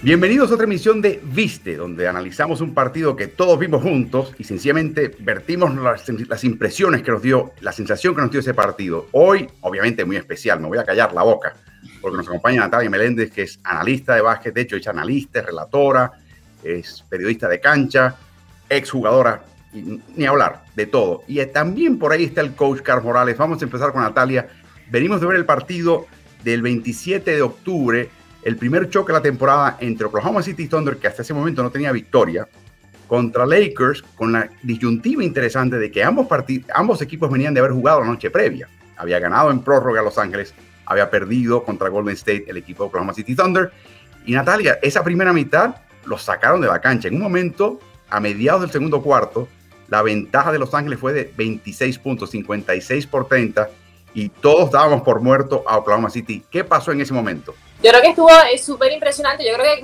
Bienvenidos a otra emisión de Viste, donde analizamos un partido que todos vimos juntos y sencillamente vertimos las impresiones que nos dio, la sensación que nos dio ese partido. Hoy, obviamente, muy especial, me voy a callar la boca, porque nos acompaña Natalia Meléndez, que es analista de básquet, de hecho es analista, es relatora, es periodista de cancha, exjugadora, ni hablar, de todo. Y también por ahí está el coach Carlos Morales. Vamos a empezar con Natalia. Venimos de ver el partido del 27 de octubre, el primer choque de la temporada entre Oklahoma City Thunder, que hasta ese momento no tenía victoria, contra Lakers, con la disyuntiva interesante de que ambos equipos venían de haber jugado la noche previa. Había ganado en prórroga a Los Ángeles, había perdido contra Golden State el equipo de Oklahoma City Thunder. Y Natalia, esa primera mitad los sacaron de la cancha. En un momento, a mediados del segundo cuarto, la ventaja de Los Ángeles fue de 26 puntos, 56-30, y todos dábamos por muerto a Oklahoma City. ¿Qué pasó en ese momento? Yo creo que estuvo súper impresionante. Yo creo que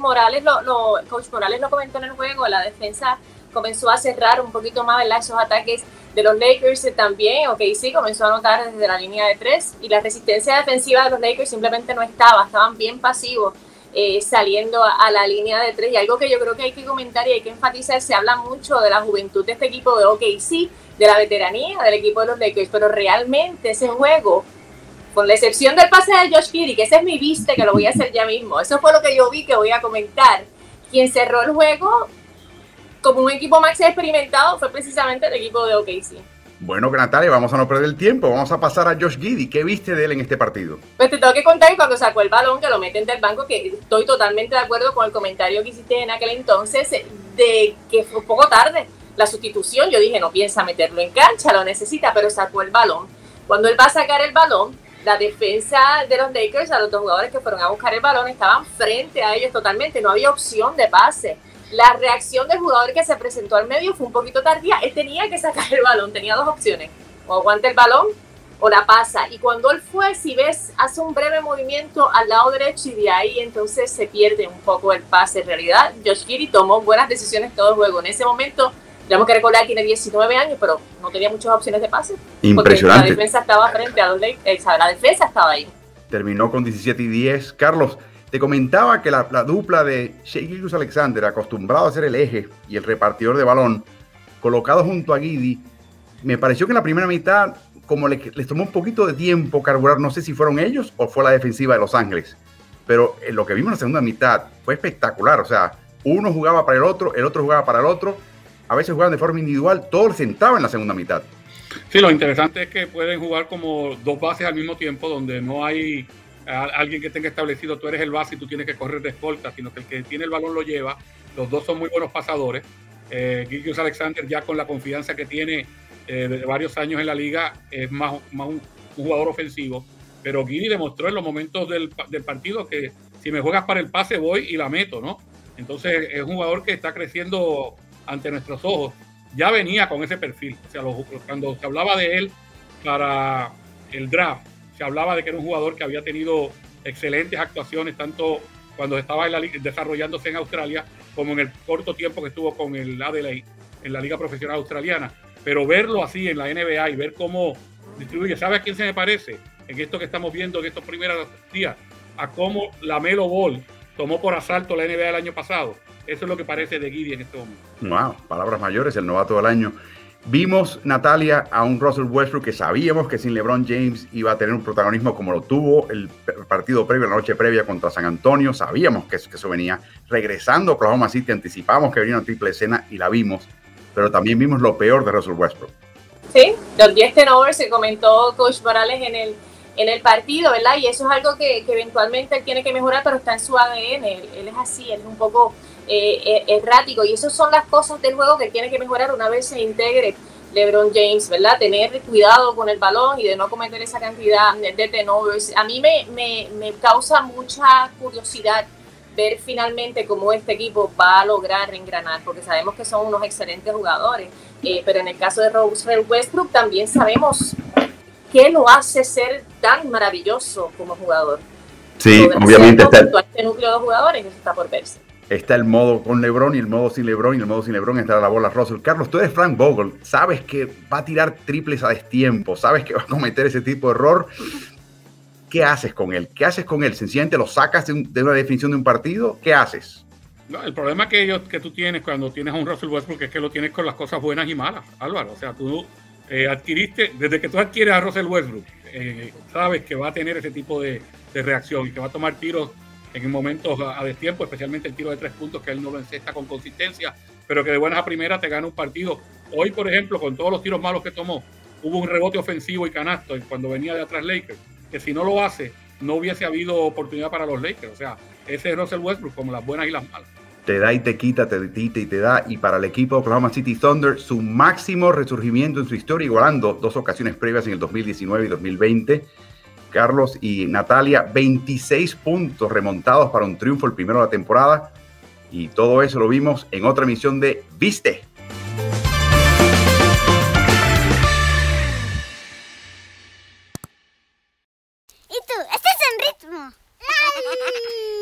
Coach Morales lo comentó en el juego. La defensa comenzó a cerrar un poquito más, ¿verdad?, esos ataques de los Lakers también. OKC comenzó a anotar desde la línea de 3 y la resistencia defensiva de los Lakers simplemente no estaban bien pasivos saliendo a la línea de 3. Y algo que yo creo que hay que comentar y hay que enfatizar, se habla mucho de la juventud de este equipo de OKC, de la veteranía del equipo de los Lakers, pero realmente ese juego, con la excepción del pase de Josh Giddey, que ese es mi viste, que lo voy a hacer ya mismo, eso fue lo que yo vi, que voy a comentar. Quien cerró el juego como un equipo más experimentado fue precisamente el equipo de OKC. Bueno, Natalia, vamos a no perder el tiempo, vamos a pasar a Josh Giddey. ¿Qué viste de él en este partido? Pues te tengo que contar que cuando sacó el balón, que lo meten del banco, que estoy totalmente de acuerdo con el comentario que hiciste en aquel entonces, de que fue un poco tarde la sustitución. Yo dije, no piensa meterlo en cancha, lo necesita, pero sacó el balón. Cuando él va a sacar el balón, la defensa de los Lakers, a los dos jugadores que fueron a buscar el balón, estaban frente a ellos totalmente, no había opción de pase. La reacción del jugador que se presentó al medio fue un poquito tardía. Él tenía que sacar el balón, tenía dos opciones: o aguanta el balón o la pasa. Y cuando él fue, si ves, hace un breve movimiento al lado derecho y de ahí entonces se pierde un poco el pase. En realidad, Josh Giddey tomó buenas decisiones todo el juego. En ese momento, tenemos que recordar que tiene 19 años, pero no tenía muchas opciones de pase. Impresionante. La defensa estaba frente a los Lakers, la defensa estaba ahí. Terminó con 17 y 10. Carlos, te comentaba que la dupla de Shai Gilgeous-Alexander, acostumbrado a ser el eje y el repartidor de balón, colocado junto a Giddey, me pareció que en la primera mitad, como les tomó un poquito de tiempo carburar, no sé si fueron ellos o fue la defensiva de Los Ángeles, pero lo que vimos en la segunda mitad fue espectacular. O sea, uno jugaba para el otro jugaba para el otro, a veces jugaban de forma individual, todo sentaba en la segunda mitad. Sí, lo interesante es que pueden jugar como dos bases al mismo tiempo, donde no hay alguien que tenga establecido tú eres el base y tú tienes que correr de escolta, sino que el que tiene el balón lo lleva. Los dos son muy buenos pasadores. Gilgeous-Alexander, ya con la confianza que tiene de varios años en la liga, es más un jugador ofensivo, pero Giddey demostró en los momentos del partido que si me juegas para el pase voy y la meto, ¿no? Entonces es un jugador que está creciendo ante nuestros ojos. Ya venía con ese perfil. O sea, cuando se hablaba de él para el draft, se hablaba de que era un jugador que había tenido excelentes actuaciones, tanto cuando estaba desarrollándose en Australia, como en el corto tiempo que estuvo con el Adelaide en la Liga Profesional Australiana. Pero verlo así en la NBA y ver cómo distribuye, ¿sabe a quién se me parece? En esto que estamos viendo en estos primeros días, a cómo LaMelo Ball tomó por asalto la NBA el año pasado. Eso es lo que parece de Giddey en este momento. Wow, palabras mayores, el novato del año. Vimos, Natalia, a un Russell Westbrook que sabíamos que sin LeBron James iba a tener un protagonismo como lo tuvo el partido previo, la noche previa contra San Antonio. Sabíamos que eso venía. Regresando a Oklahoma City, anticipamos que venía una triple escena y la vimos, pero también vimos lo peor de Russell Westbrook. Sí, los 10 turnovers se comentó Coach Morales en el partido, ¿verdad? Y eso es algo que eventualmente él tiene que mejorar, pero está en su ADN. Él es así, él es un poco errático, y esas son las cosas del juego que tiene que mejorar una vez se integre LeBron James, ¿verdad? Tener cuidado con el balón y de no cometer esa cantidad de turnovers. A mí me causa mucha curiosidad ver finalmente cómo este equipo va a lograr engranar, porque sabemos que son unos excelentes jugadores, pero en el caso de Russell Westbrook también sabemos qué lo hace ser tan maravilloso como jugador. Sí, obviamente está este núcleo de jugadores, eso está por verse. Está el modo con LeBron y el modo sin LeBron, y el modo sin LeBron está la bola Russell. Carlos, tú eres Frank Vogel, sabes que va a tirar triples a destiempo, sabes que va a cometer ese tipo de error. ¿Qué haces con él? ¿Qué haces con él? ¿Sencillamente lo sacas de una definición de un partido? ¿Qué haces? No, el problema que tú tienes cuando tienes a un Russell Westbrook es que lo tienes con las cosas buenas y malas, Álvaro. O sea, tú desde que tú adquieres a Russell Westbrook, sabes que va a tener ese tipo de reacción y que va a tomar tiros en momentos a destiempo, especialmente el tiro de 3 puntos, que él no lo encesta con consistencia, pero que de buenas a primeras te gana un partido. Hoy, por ejemplo, con todos los tiros malos que tomó, hubo un rebote ofensivo y canasto cuando venía de atrás Lakers, que si no lo hace, no hubiese habido oportunidad para los Lakers. O sea, ese es Russell Westbrook, como las buenas y las malas. Te da y te quita, te quita y te da. Y para el equipo de Oklahoma City Thunder, su máximo resurgimiento en su historia, igualando 2 ocasiones previas en el 2019 y 2020. Carlos y Natalia, 26 puntos remontados para un triunfo, el primero de la temporada. Y todo eso lo vimos en otra emisión de Viste. ¿Y tú? ¿Estás en ritmo?